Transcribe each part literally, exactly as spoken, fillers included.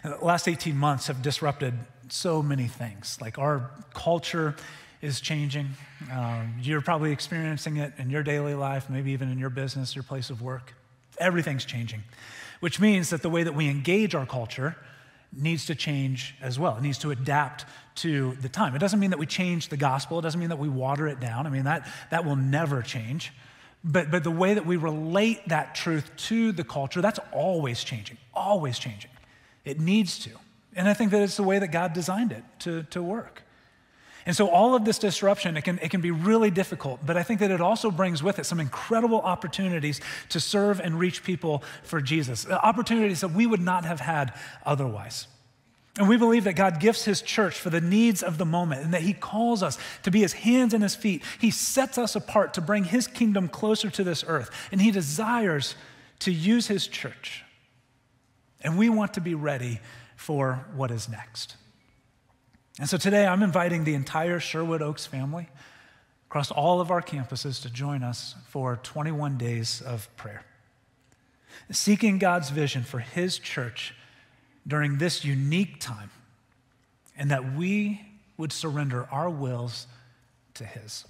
The last eighteen months have disrupted so many things. Like our culture is changing. Um, you're probably experiencing it in your daily life, maybe even in your business, your place of work. Everything's changing, which means that the way that we engage our culture needs to change as well. It needs to adapt to the time. It doesn't mean that we change the gospel. It doesn't mean that we water it down. I mean, that, that will never change. But, but the way that we relate that truth to the culture, that's always changing, always changing. It needs to. And I think that it's the way that God designed it to, to work. And so all of this disruption, it can, it can be really difficult, but I think that it also brings with it some incredible opportunities to serve and reach people for Jesus, opportunities that we would not have had otherwise. And we believe that God gifts his church for the needs of the moment and that he calls us to be his hands and his feet. He sets us apart to bring his kingdom closer to this earth, and he desires to use his church. And we want to be ready for what is next. And so today I'm inviting the entire Sherwood Oaks family across all of our campuses to join us for twenty-one days of prayer, seeking God's vision for his church during this unique time, and that we would surrender our wills to his.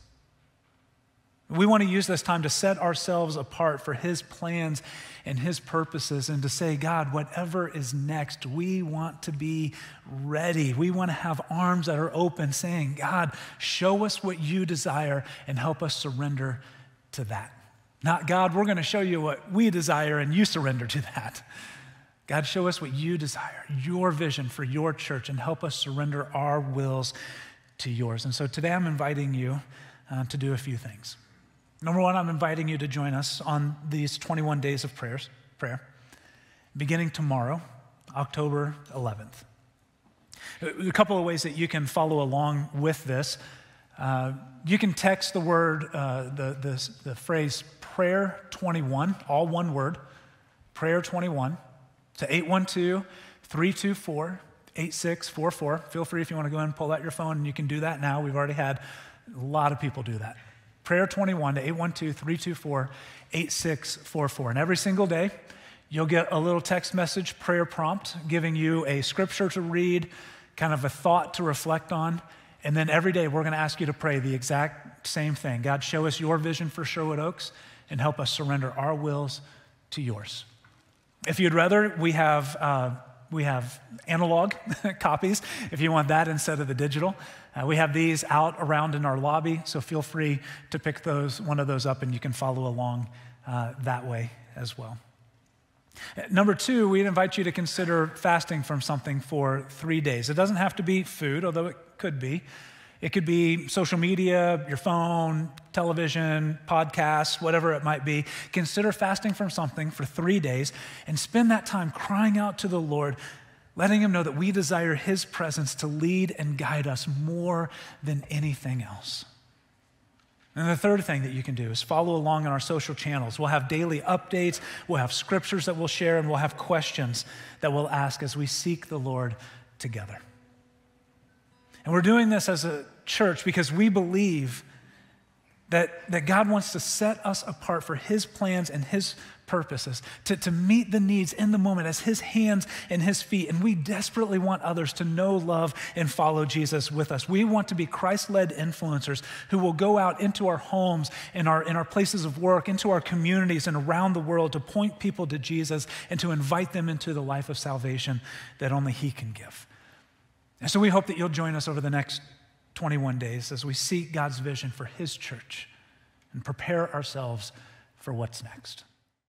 We want to use this time to set ourselves apart for his plans and his purposes and to say, God, whatever is next, we want to be ready. We want to have arms that are open saying, God, show us what you desire and help us surrender to that. Not, God, we're going to show you what we desire and you surrender to that. God, show us what you desire, your vision for your church, and help us surrender our wills to yours. And so today I'm inviting you uh, to do a few things. Number one, I'm inviting you to join us on these twenty-one days of prayers, prayer, beginning tomorrow, October eleventh. A couple of ways that you can follow along with this. Uh, you can text the word, uh, the, the, the phrase prayer twenty-one, all one word, prayer twenty-one, to eight one two, three two four, eight six four four. Feel free if you want to go ahead and pull out your phone, and you can do that now. We've already had a lot of people do that. Prayer twenty-one to eight one two, three two four, eight six four four. And every single day, you'll get a little text message prayer prompt giving you a scripture to read, kind of a thought to reflect on. And then every day, we're going to ask you to pray the exact same thing. God, show us your vision for Sherwood Oaks and help us surrender our wills to yours. If you'd rather, we have uh, we have analog copies if you want that instead of the digital. Uh, we have these out around in our lobby, so feel free to pick those one of those up and you can follow along uh, that way as well. Number two, we'd invite you to consider fasting from something for three days. It doesn't have to be food, although it could be. It could be social media, your phone, television, podcasts, whatever it might be. Consider fasting from something for three days and spend that time crying out to the Lord, letting him know that we desire his presence to lead and guide us more than anything else. And the third thing that you can do is follow along on our social channels. We'll have daily updates, we'll have scriptures that we'll share, and we'll have questions that we'll ask as we seek the Lord together. And we're doing this as a church because we believe that, that God wants to set us apart for his plans and his purposes, to, to meet the needs in the moment as his hands and his feet. And we desperately want others to know, love, and follow Jesus with us. We want to be Christ-led influencers who will go out into our homes, in our, in our places of work, into our communities and around the world to point people to Jesus and to invite them into the life of salvation that only he can give. And so we hope that you'll join us over the next twenty-one days as we seek God's vision for his church and prepare ourselves for what's next.